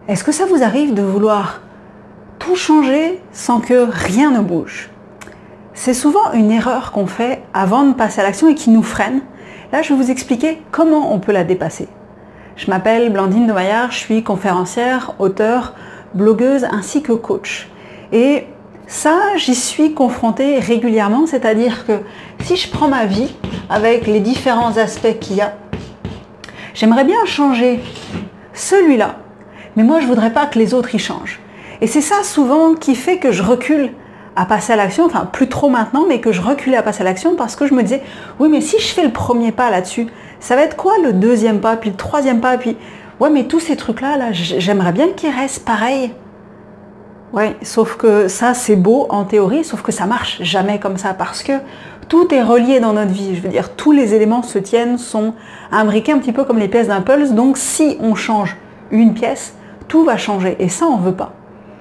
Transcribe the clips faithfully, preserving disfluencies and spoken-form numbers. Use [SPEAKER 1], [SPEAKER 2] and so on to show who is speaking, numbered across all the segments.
[SPEAKER 1] Est-ce que ça vous arrive de vouloir tout changer sans que rien ne bouge? C'est souvent une erreur qu'on fait avant de passer à l'action et qui nous freine. Là, je vais vous expliquer comment on peut la dépasser. Je m'appelle Blandine de Maillard, je suis conférencière, auteure, blogueuse ainsi que coach. Et ça, j'y suis confrontée régulièrement, c'est-à-dire que si je prends ma vie avec les différents aspects qu'il y a, j'aimerais bien changer celui-là, mais moi je voudrais pas que les autres y changent. Et c'est ça souvent qui fait que je recule à passer à l'action, enfin plus trop maintenant, mais que je reculais à passer à l'action parce que je me disais, oui mais si je fais le premier pas là-dessus, ça va être quoi le deuxième pas, puis le troisième pas, puis ouais mais tous ces trucs-là, là, j'aimerais bien qu'ils restent pareils. Ouais, sauf que ça c'est beau en théorie, sauf que ça marche jamais comme ça parce que tout est relié dans notre vie. Je veux dire, tous les éléments se tiennent, sont imbriqués un petit peu comme les pièces d'un puzzle. Donc si on change une pièce, tout va changer. Et ça, on ne veut pas.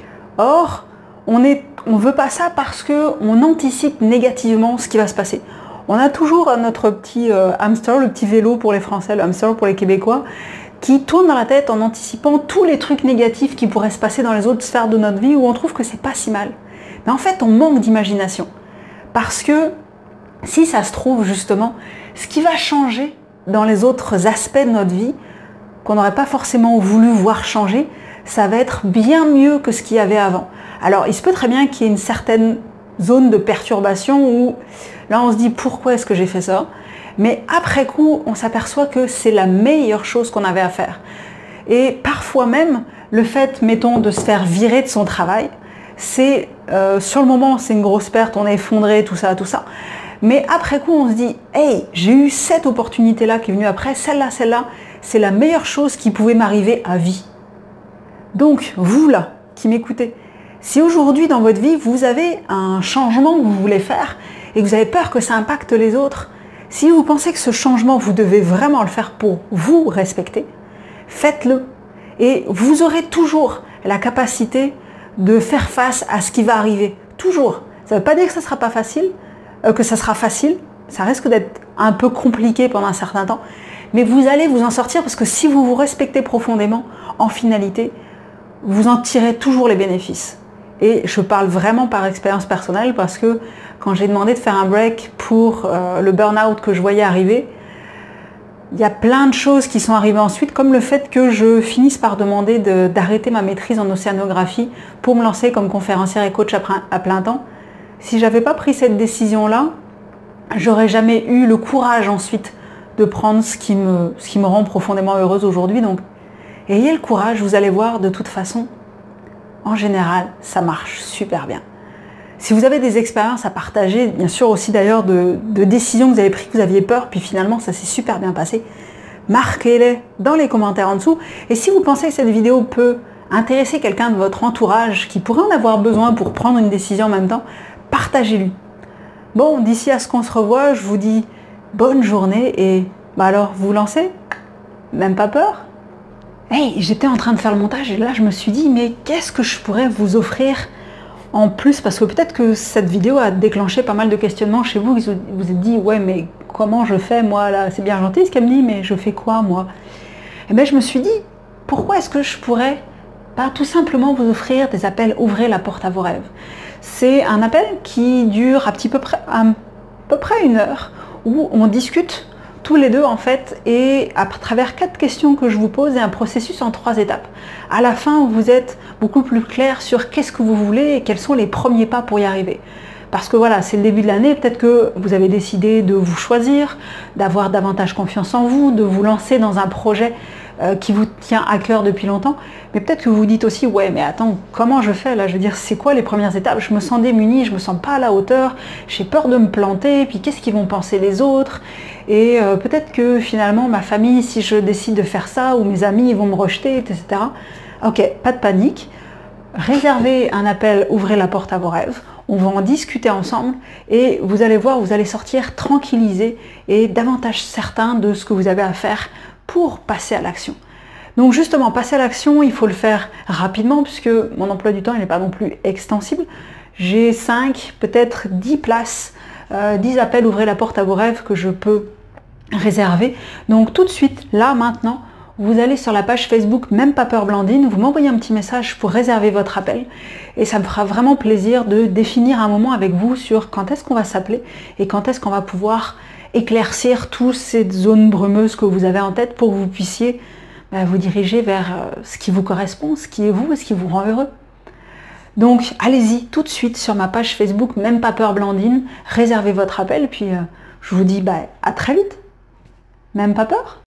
[SPEAKER 1] Or, on ne on veut pas ça parce qu'on anticipe négativement ce qui va se passer. On a toujours notre petit euh, hamster, le petit vélo pour les Français, le hamster pour les Québécois, qui tourne dans la tête en anticipant tous les trucs négatifs qui pourraient se passer dans les autres sphères de notre vie où on trouve que c'est pas si mal. Mais en fait, on manque d'imagination. Parce que, si ça se trouve justement, ce qui va changer dans les autres aspects de notre vie, qu'on n'aurait pas forcément voulu voir changer, ça va être bien mieux que ce qu'il y avait avant. Alors, il se peut très bien qu'il y ait une certaine zone de perturbation où, là, on se dit, pourquoi est-ce que j'ai fait ça? Mais après coup, on s'aperçoit que c'est la meilleure chose qu'on avait à faire. Et parfois même, le fait, mettons, de se faire virer de son travail, c'est, euh, sur le moment, c'est une grosse perte, on est effondré, tout ça, tout ça. Mais après coup, on se dit, hey, j'ai eu cette opportunité-là qui est venue après, celle-là, celle-là, c'est la meilleure chose qui pouvait m'arriver à vie. Donc, vous là, qui m'écoutez, si aujourd'hui dans votre vie, vous avez un changement que vous voulez faire et que vous avez peur que ça impacte les autres, si vous pensez que ce changement, vous devez vraiment le faire pour vous respecter, faites-le. Et vous aurez toujours la capacité de faire face à ce qui va arriver. Toujours. Ça ne veut pas dire que ça ne sera pas facile, euh, que ça sera facile. Ça risque d'être un peu compliqué pendant un certain temps. Mais vous allez vous en sortir parce que si vous vous respectez profondément, en finalité, vous en tirez toujours les bénéfices. Et je parle vraiment par expérience personnelle parce que quand j'ai demandé de faire un break pour euh, le burn-out que je voyais arriver, il y a plein de choses qui sont arrivées ensuite, comme le fait que je finisse par demander de, d'arrêter ma maîtrise en océanographie pour me lancer comme conférencière et coach à, à plein temps. Si je n'avais pas pris cette décision-là, j'aurais jamais eu le courage ensuite de prendre ce qui me, ce qui me rend profondément heureuse aujourd'hui. Donc, ayez le courage, vous allez voir, de toute façon, en général, ça marche super bien. Si vous avez des expériences à partager, bien sûr aussi d'ailleurs de, de décisions que vous avez prises, que vous aviez peur, puis finalement ça s'est super bien passé, marquez-les dans les commentaires en dessous. Et si vous pensez que cette vidéo peut intéresser quelqu'un de votre entourage qui pourrait en avoir besoin pour prendre une décision en même temps, partagez-lui. Bon, d'ici à ce qu'on se revoit, je vous dis bonne journée et bah alors, vous lancez? Même pas peur? Hey, j'étais en train de faire le montage et là je me suis dit, mais qu'est-ce que je pourrais vous offrir en plus? Parce que peut-être que cette vidéo a déclenché pas mal de questionnements chez vous. Vous vous êtes dit, ouais, mais comment je fais moi là? C'est bien gentil ce qu'elle me dit, mais je fais quoi moi? Et bien je me suis dit, pourquoi est-ce que je pourrais pas tout simplement vous offrir des appels Ouvrez la porte à vos rêves? C'est un appel qui dure à, petit peu près, à peu près une heure où on discute tous les deux en fait, et à travers quatre questions que je vous pose et un processus en trois étapes. À la fin, vous êtes beaucoup plus clair sur qu'est-ce que vous voulez et quels sont les premiers pas pour y arriver. Parce que voilà, c'est le début de l'année, peut-être que vous avez décidé de vous choisir, d'avoir davantage confiance en vous, de vous lancer dans un projet euh, qui vous tient à cœur depuis longtemps. Mais peut-être que vous vous dites aussi, ouais, mais attends, comment je fais là? Je veux dire, c'est quoi les premières étapes? Je me sens démunie, je me sens pas à la hauteur, j'ai peur de me planter, puis qu'est-ce qu'ils vont penser les autres? Et euh, peut-être que finalement, ma famille, si je décide de faire ça, ou mes amis, ils vont me rejeter, et cetera. Ok, pas de panique. Réservez un appel, Ouvrez la porte à vos rêves. On va en discuter ensemble et vous allez voir, vous allez sortir tranquillisé et davantage certain de ce que vous avez à faire pour passer à l'action. Donc justement, passer à l'action, il faut le faire rapidement puisque mon emploi du temps n'est pas non plus extensible. J'ai cinq, peut-être dix places, euh, dix appels Ouvrez la porte à vos rêves que je peux réserver. Donc tout de suite, là, maintenant, vous allez sur la page Facebook Même pas peur Blandine, vous m'envoyez un petit message pour réserver votre appel et ça me fera vraiment plaisir de définir un moment avec vous sur quand est-ce qu'on va s'appeler et quand est-ce qu'on va pouvoir éclaircir toutes ces zones brumeuses que vous avez en tête pour que vous puissiez bah, vous diriger vers ce qui vous correspond, ce qui est vous et ce qui vous rend heureux. Donc allez-y tout de suite sur ma page Facebook Même pas peur Blandine, réservez votre appel puis euh, je vous dis bah, à très vite. Même pas peur.